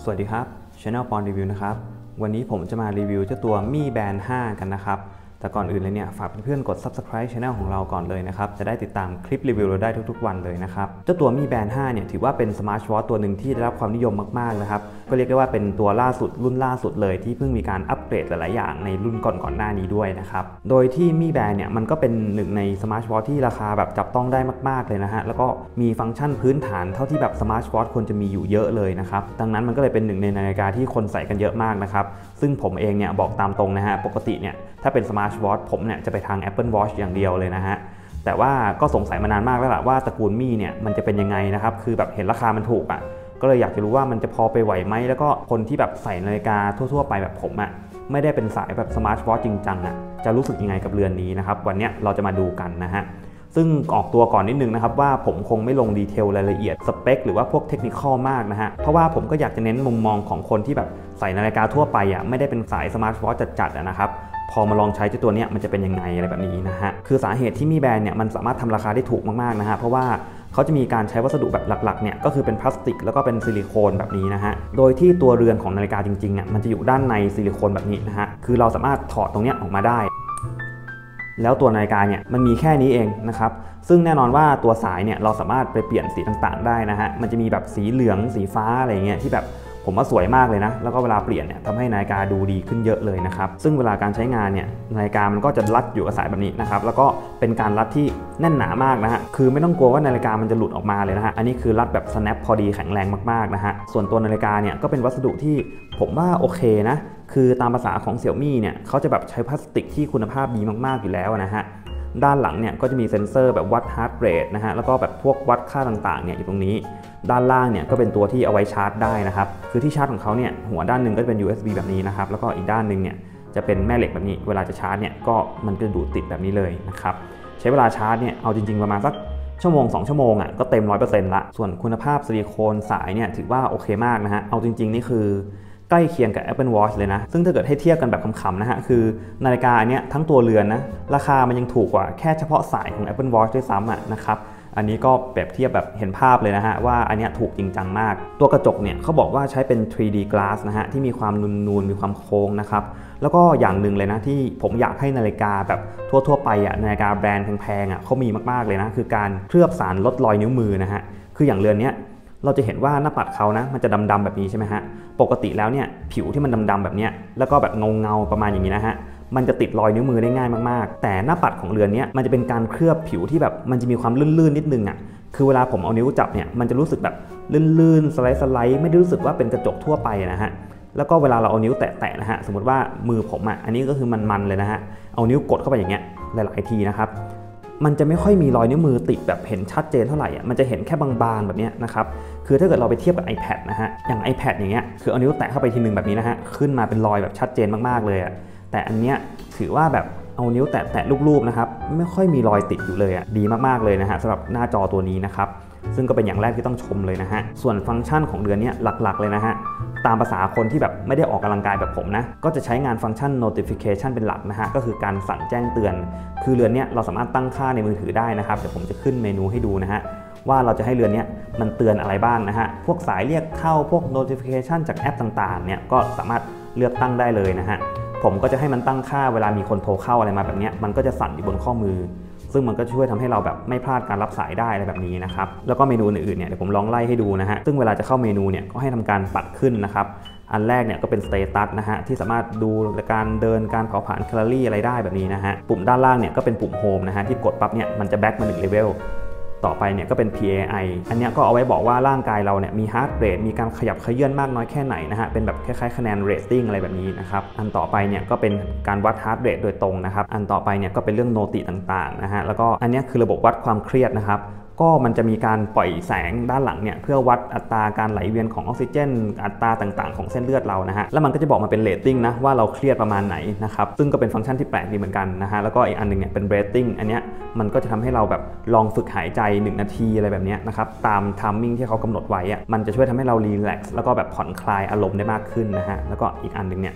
สวัสดีครับ Channel ปอนรีวิวนะครับวันนี้ผมจะมารีวิวเจ้าตัวมี่แบนด์5กันนะครับแต่ก่อนอื่นเลยเนี่ยฝากเพื่อนๆกด Subscribe Channel ของเราก่อนเลยนะครับจะได้ติดตามคลิปรีวิวเราได้ทุกๆวันเลยนะครับเจ้าตัวมี่แบนด์5เนี่ยถือว่าเป็นสมาร์ทวอทตัวหนึ่งที่ได้รับความนิยมมากๆนะครับก็เรียกได้ว่าเป็นตัวล่าสุดรุ่นล่าสุดเลยที่เพิ่งมีการอัปเกรดหลายๆอย่างในรุ่นก่อนๆหน้านี้ด้วยนะครับโดยที่มี่แบนด์เนี่ยมันก็เป็นหนึ่งในสมาร์ทวอทที่ราคาแบบจับต้องได้มากๆเลยนะฮะแล้วก็มีฟังก์ชันพื้นฐานเท่าที่แบบสมาร์ทวอทควรจะมีอยู่เยอะเลยนะครับดังนั้นมันก็เลยเป็นหนึ่งในนาฬิกาที่คนใส่กันเยอะมากนะครับซึ่งผมเองเนี่ยบอกตามตรงนะฮะปกติเนี่ยถ้าเป็นสมาร์ทวอทผมเนี่ยจะไปทาง Apple Watch อย่างเดียวเลยนะฮะแต่ว่าก็สงสัยมานานมากแล้วล่ะว่าตระกูลมี่เนี่ยมันจะเป็นยังไงนะครับคือแบบเห็นราคามันถูกอ่ะก็เลยอยากจะรู้ว่ามันจะพอไปไหวไหมแล้วก็คนที่แบบใส่นาฬิกาทั่วๆไปแบบผมอ่ะไม่ได้เป็นสายแบบสมาร์ทวอทจริงจังอ่ะจะรู้สึกยังไงกับเรือนนี้นะครับวันนี้เราจะมาดูกันนะฮะซึ่งออกตัวก่อนนิดนึงนะครับว่าผมคงไม่ลงดีเทลรายละเอียดสเปคหรือว่าพวกเทคนิคมากนะฮะเพราะว่าผมก็อยากจะเน้นมุมมองของคนที่แบบใส่นาฬิกาทั่วไปอ่ะไม่ได้เป็นสายสมาร์ทวอทจัดๆนะครับพอมาลองใช้เจ้าตัวนี้มันจะเป็นยังไงอะไรแบบนี้นะฮะคือสาเหตุที่มี่แบนด์เนี่ยมันสามารถทำราคาได้ถูกมากๆนะฮะเพราะว่าเขาจะมีการใช้วัสดุแบบหลักๆเนี่ยก็คือเป็นพลาสติกแล้วก็เป็นซิลิโคนแบบนี้นะฮะโดยที่ตัวเรือนของนาฬิกาจริงๆอ่ะมันจะอยู่ด้านในซิลิโคนแบบนี้นะฮะคือเราสามารถถอดตรงนี้ออกมาได้แล้วตัวนาฬิกาเนี่ยมันมีแค่นี้เองนะครับซึ่งแน่นอนว่าตัวสายเนี่ยเราสามารถไปเปลี่ยนสีต่างๆได้นะฮะมันจะมีแบบสีเหลืองสีฟ้าอะไรเงี้ยที่แบบผมว่าสวยมากเลยนะแล้วก็เวลาเปลี่ยนเนี่ยทำให้นาฬิกาดูดีขึ้นเยอะเลยนะครับซึ่งเวลาการใช้งานเนี่ยนาฬิกามันก็จะรัดอยู่กับสายแบบนี้นะครับแล้วก็เป็นการรัดที่แน่นหนามากนะฮะคือไม่ต้องกลัวว่านาฬิกามันจะหลุดออกมาเลยนะฮะอันนี้คือรัดแบบ snap พอดีแข็งแรงมากๆนะฮะส่วนตัวนาฬิกาเนี่ยก็เป็นวัสดุที่ผมว่าโอเคนะคือตามภาษาของ Xiaomi เนี่ยเขาจะแบบใช้พลาสติกที่คุณภาพดีมากๆอยู่แล้วนะฮะด้านหลังเนี่ยก็จะมีเซ็นเซอร์แบบวัดฮาร์ทเรทนะฮะแล้วก็แบบพวกวัดค่าต่างๆเนี่ยอยู่ตรงนี้ด้านล่างเนี่ยก็เป็นตัวที่เอาไว้ชาร์จได้นะครับคือที่ชาร์จของเขาเนี่ยหัวด้านหนึ่งก็จะเป็น USB แบบนี้นะครับแล้วก็อีกด้านหนึ่งเนี่ยจะเป็นแม่เหล็กแบบนี้เวลาจะชาร์จเนี่ยก็มันจะดูดติดแบบนี้เลยนะครับใช้เวลาชาร์จเนี่ยเอาจริงๆประมาณสักชั่วโมง2 ชั่วโมงอ่ะก็เต็ม 100% ละส่วนคุณภาพซิลิโคนสายเนี่ยถือว่าโอเคมากนะฮะเอาจริงๆนี่คือใกล้เคียงกับ Apple Watch เลยนะซึ่งถ้าเกิดให้เทียบกันแบบขำๆนะฮะคือนาฬิกาอันนี้ทั้งตัวเรือนนะราคามันยังถูกกว่าแค่เฉพาะสายของ Apple Watch ด้วยซ้ำนะครับอันนี้ก็เปรียบเทียบแบบเห็นภาพเลยนะฮะว่าอันนี้ถูกจริงจังมากตัวกระจกเนี่ยเขาบอกว่าใช้เป็น 3D glass นะฮะที่มีความนูนๆมีความโค้งนะครับแล้วก็อย่างหนึ่งเลยนะที่ผมอยากให้นาฬิกาแบบทั่วๆไปอ่ะนาฬิกาแบรนด์แพงๆอ่ะเขามีมากๆเลยนะคือการเคลือบสารลดรอยนิ้วมือนะฮะคืออย่างเรือนนี้เราจะเห็นว่าหน้าปัดเขานะมันจะดำๆแบบนี้ใช่ไหมฮะปกติแล้วเนี่ยผิวที่มันดำๆแบบนี้แล้วก็แบบเงาประมาณอย่างนี้นะฮะมันจะติดรอยนิ้วมือได้ง่ายมากๆแต่หน้าปัดของเรือนนี้มันจะเป็นการเคลือบผิวที่แบบมันจะมีความลื่นๆนิดนึงอ่ะคือเวลาผมเอานิ้วจับเนี่ยมันจะรู้สึกแบบลื่นๆสไลด์ไม่ได้รู้สึกว่าเป็นกระจกทั่วไปนะฮะแล้วก็เวลาเราเอานิ้วแตะๆนะฮะสมมติว่ามือผมอ่ะอันนี้ก็คือมันๆเลยนะฮะเอานิ้วกดเข้าไปอย่างเงี้ยหลายๆทีนะครับมันจะไม่ค่อยมีรอยนิ้วมือติดแบบเห็นชัดเจนเท่าไหร่อ่ะมันจะเห็นแค่บางๆแบบนี้นะครับคือถ้าเกิดเราไปเทียบกับ iPad นะฮะอย่าง iPad อย่างเงี้ยคือเอานิ้วแตะเข้าไปทีนึงแบบนี้นะฮะขึ้นมาเป็นรอยแบบชัดเจนมากๆเลยอ่ะแต่อันเนี้ยถือว่าแบบเอานิ้วแตะรูปๆนะครับไม่ค่อยมีรอยติดอยู่เลยอ่ะดีมากๆเลยนะฮะสำหรับหน้าจอตัวนี้นะครับซึ่งก็เป็นอย่างแรกที่ต้องชมเลยนะฮะส่วนฟังก์ชันของเรือนนี้หลักๆเลยนะฮะตามภาษาคนที่แบบไม่ได้ออกกำลังกายแบบผมนะก็จะใช้งานฟังก์ชัน notification เป็นหลักนะฮะก็คือการสั่งแจ้งเตือนคือเรือนนี้เราสามารถตั้งค่าในมือถือได้นะครับเดี๋ยวผมจะขึ้นเมนูให้ดูนะฮะว่าเราจะให้เรือนนี้มันเตือนอะไรบ้างนะฮะพวกสายเรียกเข้าพวก notification จากแอปต่างๆเนี่ยก็สามารถเลือกตั้งได้เลยนะฮะผมก็จะให้มันตั้งค่าเวลามีคนโทรเข้าอะไรมาแบบนี้มันก็จะสั่นอยู่บนข้อมือซึ่งมันก็ช่วยทำให้เราแบบไม่พลาดการรับสายได้อะไรแบบนี้นะครับแล้วก็เมนูอื่นๆเนี่ยเดี๋ยวผมลองไล่ให้ดูนะฮะซึ่งเวลาจะเข้าเมนูเนี่ยก็ให้ทำการปัดขึ้นนะครับอันแรกเนี่ยก็เป็นสเตตัสนะฮะที่สามารถดูการเดินการเผาผลาญแคลอรี่อะไรได้แบบนี้นะฮะปุ่มด้านล่างเนี่ยก็เป็นปุ่มโฮมนะฮะที่กดปั๊บเนี่ยมันจะแบ็กมา1 เลเวลต่อไปเนี่ยก็เป็น PAI อันนี้ก็เอาไว้บอกว่าร่างกายเราเนี่ยมีฮาร์ทเรทมีการขยับเขยื้อนมากน้อยแค่ไหนนะฮะเป็นแบบคล้ายๆคะแนนเรตติ้งอะไรแบบนี้นะครับอันต่อไปเนี่ยก็เป็นการวัดฮาร์ทเรทโดยตรงนะครับอันต่อไปเนี่ยก็เป็นเรื่องโนติต่างๆนะฮะแล้วก็อันนี้คือระบบวัดความเครียดนะครับก็มันจะมีการปล่อยแสงด้านหลังเนี่ยเพื่อวัดอัตราการไหลเวียนของออกซิเจนอัตราต่างๆของเส้นเลือดเรานะฮะแล้วมันก็จะบอกมาเป็นเรตติ้งนะว่าเราเครียดประมาณไหนนะครับซึ่งก็เป็นฟังก์ชันที่แปลกดีเหมือนกันนะฮะแล้วก็อีกอันนึงเนี่ยเป็นเรตติ้งอันเนี้ยมันก็จะทำให้เราแบบลองฝึกหายใจ1 นาทีอะไรแบบนี้นะครับตามไทมิ่งที่เขากำหนดไว้อะมันจะช่วยทำให้เรารีแลกซ์แล้วก็แบบผ่อนคลายอารมณ์ได้มากขึ้นนะฮะแล้วก็อีกอันนึงเนี่ย ก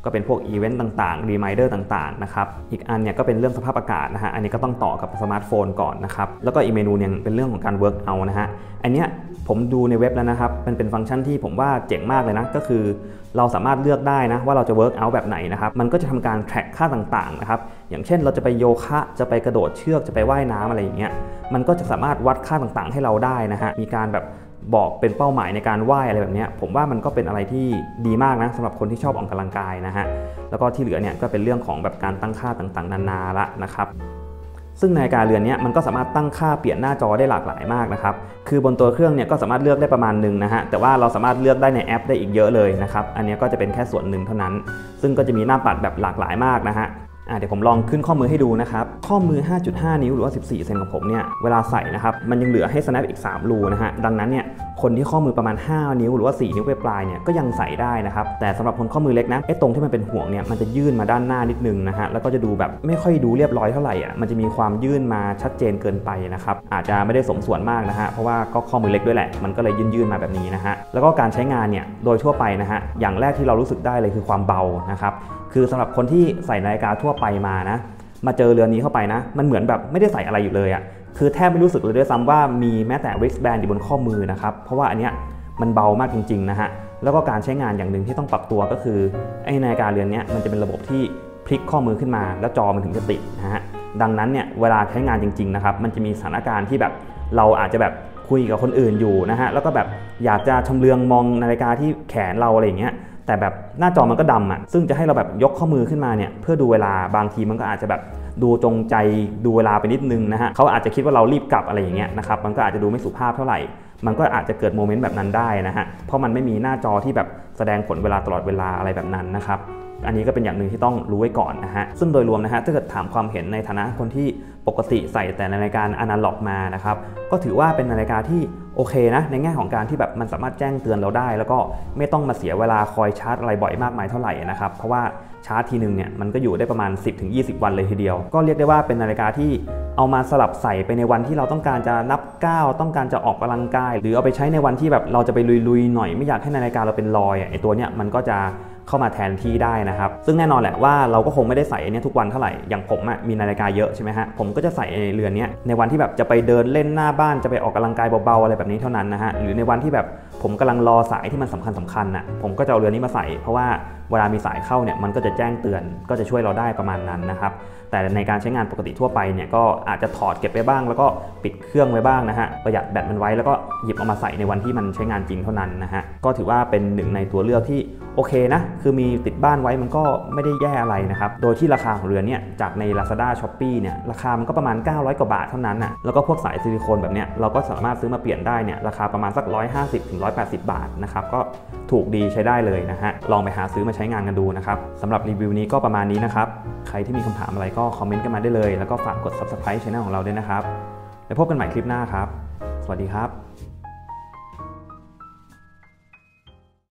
ก็เป็นพวกอีเวนต์ต่างๆรีมายเดอร์ต่างๆนะครับอีกอันเนี่ยก็เป็นเรื่องสภาพอากาศนะฮะอันนี้ก็ต้องต่อกับสมาร์ทโฟนก่อนนะครับแล้วก็อีกเมนูนึงเป็นเรื่องของการ work out นะฮะอันเนี้ยผมดูในเว็บแล้วนะครับมันเป็นฟังก์ชันที่ผมว่าเจ๋งมากเลยนะก็คือเราสามารถเลือกได้นะว่าเราจะ work out แบบไหนนะครับมันก็จะทำการ track ค่าต่างๆนะครับอย่างเช่นเราจะไปโยคะจะไปกระโดดเชือกจะไปว่ายน้ำอะไรอย่างเงี้ยมันก็จะสามารถวัดค่าต่างๆให้เราได้นะฮะมีการแบบบอกเป็นเป้าหมายในการว่ายอะไรแบบนี้ผมว่ามันก็เป็นอะไรที่ดีมากนะสำหรับคนที่ชอบออกกำลังกายนะฮะแล้วก็ที่เหลือเนี่ยก็เป็นเรื่องของแบบการตั้งค่าต่างๆนานาละนะครับซึ่งนาฬิกาเรือนนี้มันก็สามารถตั้งค่าเปลี่ยนหน้าจอได้หลากหลายมากนะครับคือบนตัวเครื่องเนี่ยก็สามารถเลือกได้ประมาณนึงนะฮะแต่ว่าเราสามารถเลือกได้ในแอปได้อีกเยอะเลยนะครับอันนี้ก็จะเป็นแค่ส่วนหนึ่งเท่านั้นซึ่งก็จะมีหน้าปัดแบบหลากหลายมากนะฮะเดี๋ยวผมลองขึ้นข้อมือให้ดูนะครับข้อมือ 5.5 นิ้วหรือว่า14 เซนของผมเนี่ยเวลาใส่นะครับมันยังเหลือให้ snap อีก3รูนะฮะดังนั้นเนี่ยคนที่ข้อมือประมาณ5นิ้วหรือว่า4นิ้วปลายเนี่ยก็ยังใส่ได้นะครับแต่สำหรับคนข้อมือเล็กนะตรงที่มันเป็นห่วงเนี่ยมันจะยื่นมาด้านหน้านิดนึงนะฮะแล้วก็จะดูแบบไม่ค่อยดูเรียบร้อยเท่าไหร่อ่ะมันจะมีความยื่นมาชัดเจนเกินไปนะครับอาจจะไม่ได้สมส่วนมากนะฮะเพราะว่าก็ข้อมือเล็กด้วยแหละมันก็เลยยื่นมาแบบนี้นะฮะแล้วก็การใช้งานเนี่ยโดยทั่วไปนะฮะอย่างแรกที่เรารู้สึกได้เลยคือความเบานะครับคือสำหรับคนที่ใส่นาฬิกาทั่วไปมาเจอเรือนนี้เข้าไปนะมันเหมือนแบบไม่ได้ใส่อะไรอยู่เลยอ่ะคือแทบไม่รู้สึกเลยด้วยซ้ำว่ามีแม้แต่ wristband อยู่บนข้อมือนะครับเพราะว่าอันเนี้ยมันเบามากจริงๆนะฮะแล้วก็การใช้งานอย่างหนึ่งที่ต้องปรับตัวก็คือไอ้นาฬิกาเรือนนี้มันจะเป็นระบบที่พลิกข้อมือขึ้นมาแล้วจอมันถึงจะติดนะฮะดังนั้นเนี่ยเวลาใช้งานจริงๆนะครับมันจะมีสถานการณ์ที่แบบเราอาจจะแบบคุยกับคนอื่นอยู่นะฮะแล้วก็แบบอยากจะชำเลืองมองนาฬิกาที่แขนเราอะไรอย่างเงี้ยแต่แบบหน้าจอมันก็ดำอ่ะซึ่งจะให้เราแบบยกข้อมือขึ้นมาเนี่ยเพื่อดูเวลาบางทีมันก็อาจจะแบบดูจงใจดูเวลาไปนิดนึงนะฮะเขาอาจจะคิดว่าเรารีบกลับอะไรอย่างเงี้ยนะครับมันก็อาจจะดูไม่สุภาพเท่าไหร่มันก็อาจจะเกิดโมเมนต์แบบนั้นได้นะฮะเพราะมันไม่มีหน้าจอที่แบบแสดงผลเวลาตลอดเวลาอะไรแบบนั้นนะครับอันนี้ก็เป็นอย่างหนึ่งที่ต้องรู้ไว้ก่อนนะฮะซึ่งโดยรวมนะฮะถ้าเกิดถามความเห็นในฐานะคนที่ปกติใส่แต่นาฬิกาอนาล็อกมานะครับก็ถือว่าเป็นนาฬิกาที่โอเคนะในแง่ของการที่แบบมันสามารถแจ้งเตือนเราได้แล้วก็ไม่ต้องมาเสียเวลาคอยชาร์จอะไรบ่อยมากมายเท่าไหร่นะครับเพราะว่าชาร์จทีนึงเนี่ยมันก็อยู่ได้ประมาณ 10-20 วันเลยทีเดียวก็เรียกได้ว่าเป็นนาฬิกาที่เอามาสลับใส่ไปในวันที่เราต้องการจะนับก้าวต้องการจะออกกำลังกายหรือเอาไปใช้ในวันที่แบบเราจะไปลุยๆหน่อยไม่อยากให้นาฬิกาเราเป็นรอยไอ้ตัวเนี้ยมันก็จะเข้ามาแทนที่ได้นะครับซึ่งแน่นอนแหละว่าเราก็คงไม่ได้ใส่อันนี้ทุกวันเท่าไหร่อย่างผมมีนาฬิกาเยอะใช่ไหมฮะผมก็จะใส่ในเรือนนี้ในวันที่แบบจะไปเดินเล่นหน้าบ้านจะไปออกกำลังกายเบาๆอะไรแบบนี้เท่านั้นนะฮะหรือในวันที่แบบผมกำลังรอสายที่มันสำคัญน่ะผมก็จะเอาเรือนนี้มาใส่เพราะว่าเวลามีสายเข้าเนี่ยมันก็จะแจ้งเตือนก็จะช่วยเราได้ประมาณนั้นนะครับแต่ในการใช้งานปกติทั่วไปเนี่ยก็อาจจะถอดเก็บไปบ้างแล้วก็ปิดเครื่องไว้บ้างนะฮะประหยัดแบตมันไว้แล้วก็หยิบเอามาใส่ในวันที่มันใช้งานจริงเท่านั้นนะฮะก็ถือว่าเป็นหนึ่งในตัวเลือกที่โอเคนะคือมีติดบ้านไว้มันก็ไม่ได้แย่อะไรนะครับโดยที่ราคาของเรือนเนี่ยจากใน Lazada Shopee เนี่ยราคามันก็ประมาณ900 กว่าบาทเท่านั้นน่ะแล้วก็พวกสายซิลิโคนแบบเนี้ยเราก็สามารถซื้อมาเปลี่ยนได้เนี่ยราคาประมาณสัก150-180 บาทนะครับก็ถูกดีใช้ได้เลยนะฮะลองไปหาซื้อมาใช้งานกันดูนะครับสำหรับรีวิวนี้ก็ประมาณนี้นะครับใครที่มีคำถามอะไรก็คอมเมนต์กันมาได้เลยแล้วก็ฝากกด Subscribe Channel ของเราด้วยนะครับแล้วพบกันใหม่คลิปหน้าครับสวัสดีครับ